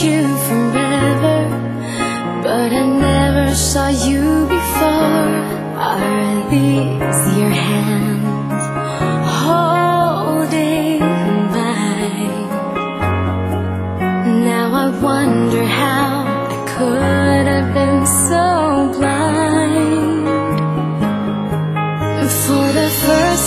you forever, but I never saw you before. Are these your hands holding mine? Now I wonder how I could have been so blind. For the first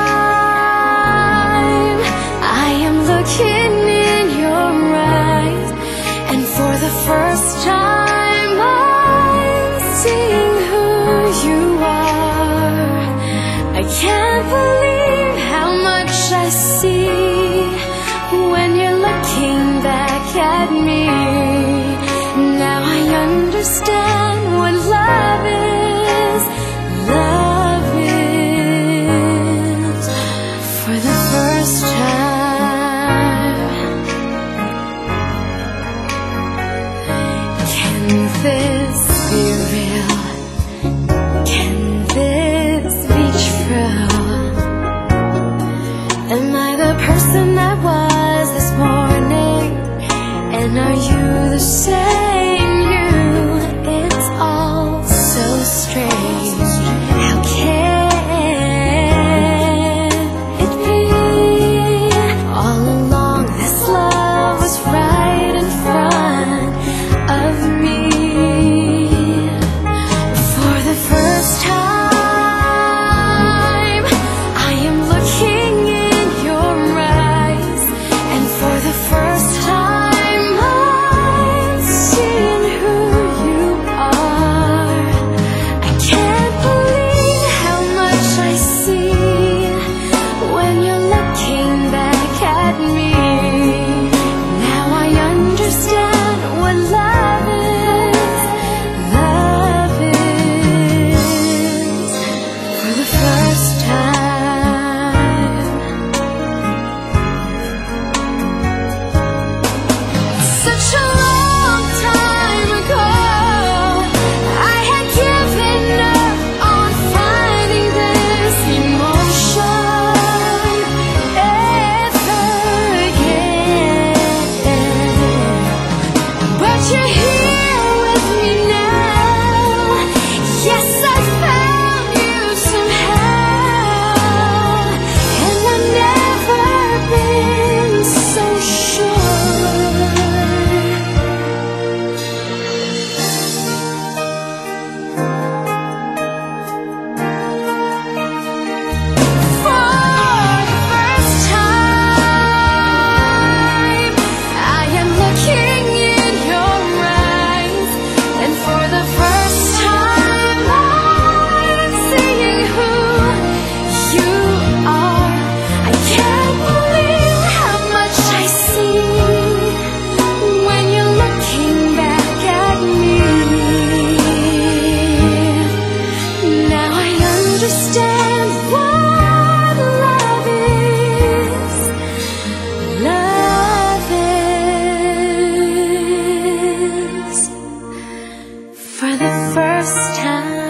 time I am looking in your eyes, and for the first time I'm seeing who you are. I can't believe how much I see when you're looking back at me. Now I understand what love is. Love is. For the first time, can this be real? Can this be true? Am I the person I was this morning? And are you the same you? It's all so strange. How can it be? All along this love was right in front of me. For the first time I am looking in your eyes, and for the first time I'm seeing who you are. I can't believe how much I see when you're looking back at me. Now I understand what love is. Love is. For the first time. Such a long time ago, I had given up on finding this emotion ever again. But you're here with me now. Yes, I found you somehow, and I've never been so sure. For the first time, I am looking in your eyes, and for the first time I'm seeing who you are. I can't believe how much I see when you're looking back at me. Now I understand what love is. Love is. For the first time.